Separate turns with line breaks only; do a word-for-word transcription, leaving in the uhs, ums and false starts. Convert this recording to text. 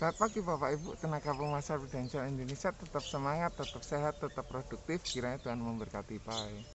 Selamat pagi Bapak Ibu, tenaga pemasar Prudential Indonesia, tetap semangat, tetap sehat, tetap produktif. Kiranya Tuhan memberkati. Bye.